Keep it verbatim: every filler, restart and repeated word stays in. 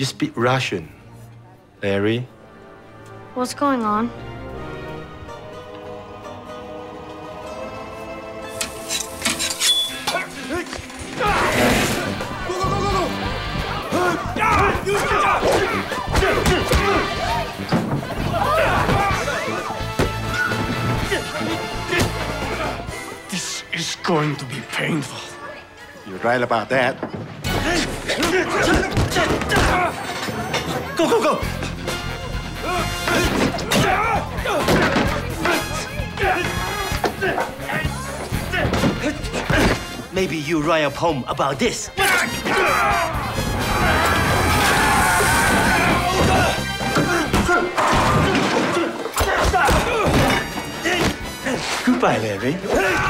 You speak Russian, Larry. What's going on? This is going to be painful. You're right about that. Go, go, go! Maybe you write a poem about this. Goodbye, Larry.